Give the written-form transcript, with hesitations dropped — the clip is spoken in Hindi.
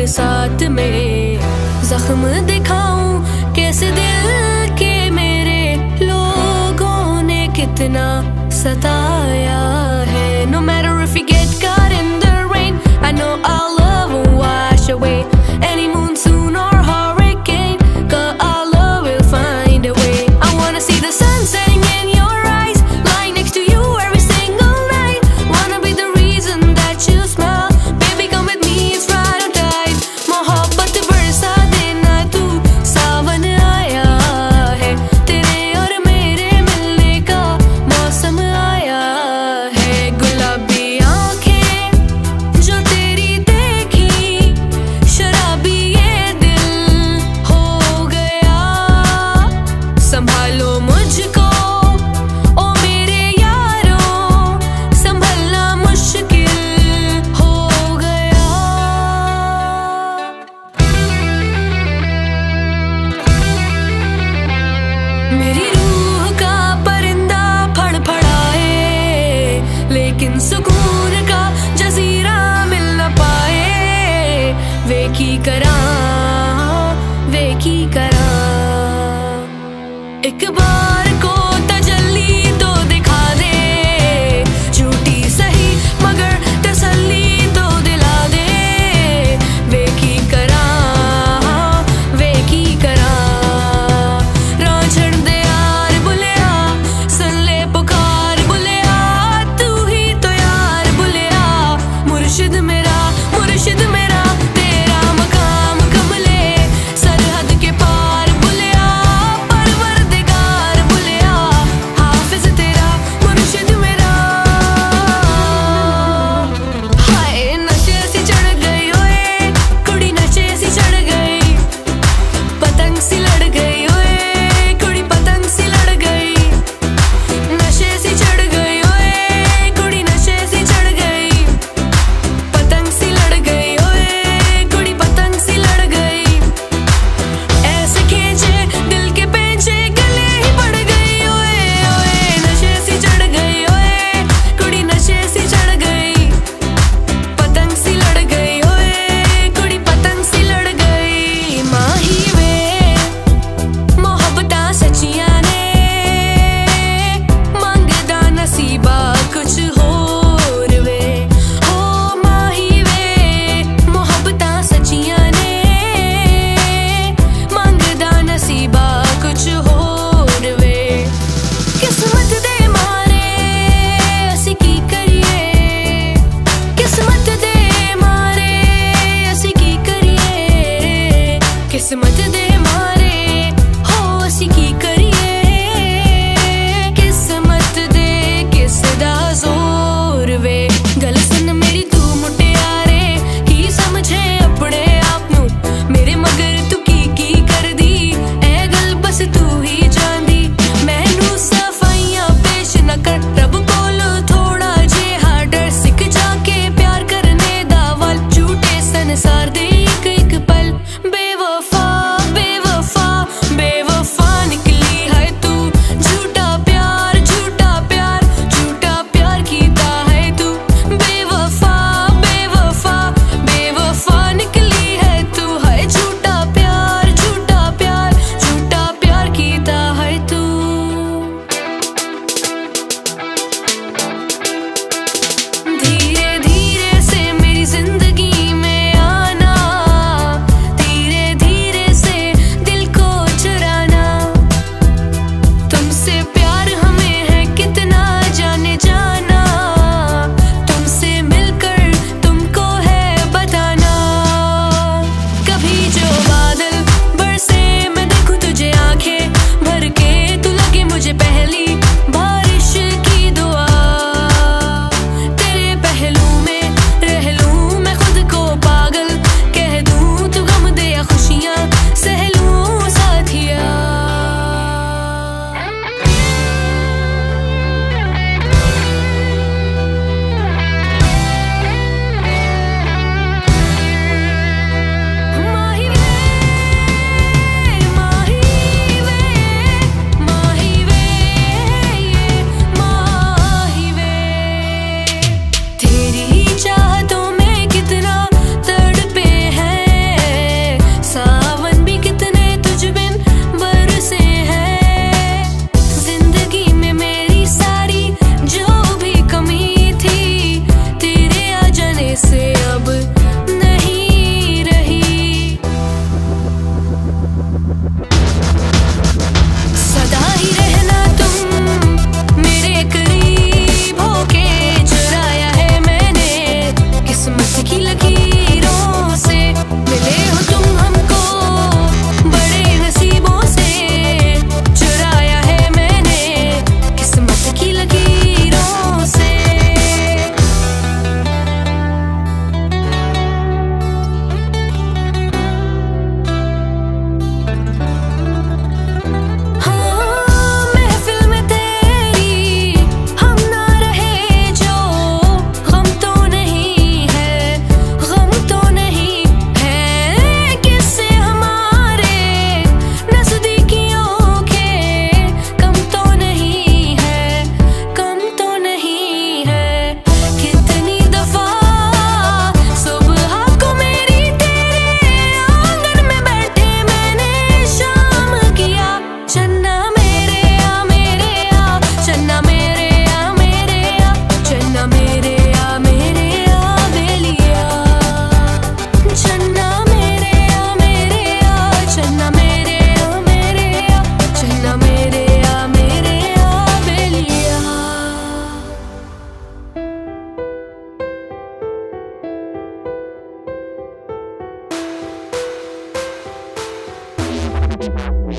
बरसात में जख्म दिखाऊं कैसे दिल के मेरे लोगों ने कितना सताया है. No matter if you get caught in the rain, I know our love will wash away any monsoon or hurricane, 'cause our love will find a way. I wanna see the sun setting in your eyes, lying next to you every single night. Wanna be the reason that you smile, baby come with me, it's right on time. मोहब्बत बरसा देना तू, सावन आया है, तेरे और मेरे मिलने का मौसम आया है. गुलाबी आंखें जो तेरी देखी, शराबी ये दिल हो गया. संभालो मुझको ओ मेरे यारों, संभलना मुश्किल हो गया. मेरी रूह का परिंदा फड़फड़ाए, लेकिन सुकून का जजीरा मिल न पाए. वे की करा एक बार को तजल्ली तो दिखा दे, झूठी सही मगर तसल्ली तो दिला दे. वे की करा रांझण दे यार बुलिया, सुन ले पुकार बुलिया, तू ही तो यार बुलिया. मुर्शिद मेरा तेरा मकाम कमले, सरहद के पार बुलिया, परवरदिगार बुलिया, हाफिज तेरा मुर्शिद मेरा. हाय नशे सी चढ़ गई ओए, कुड़ी नशे सी चढ़ गई, पतंग सी लड़ गई ओए, कुड़ी पतंग सी लड़ गई. नशे सी चढ़ गई ओए, कुड़ी नशे सी चढ़ गई, पतंग सी लड़ गई ओए, कुड़ी पतंग सी लड़ गई. ऐसे खींचे दिल के पेंचे, गले ही पड़ गई ओए ओए. नशे सी चढ़ गई ओए, कुड़ी नशे सी चढ़ गई, पतंग सी लड़ गई ओए, कुड़ी पतंग सी लड़ गई. माही वे मोहब्बतां सचियां ने, मंगदा नसीबा कुछ होर वे. हो माही वे मोहब्बतां सचियां ने, मंगदा नसीबा कुछ होर वे. किस्मत दे मारे असी की करिए, किस्मत दे मारे असी की करिए, किस्मत दे मारे हो असी की करिए. किस्मत दे किस दा जोर वे. गल सुन मेरी तू मुटियारे, की समझे अपने आप नू, मेरे मगर तू की कर दी, ए गल बस तू ही जानदी. मैनू सफाइयां पेश न कर, रब कोलो थोड़ा जेहा डर, सिख जाके प्यार करने दा वल, झूठे संसार दे एक एक पल. बेवफा है।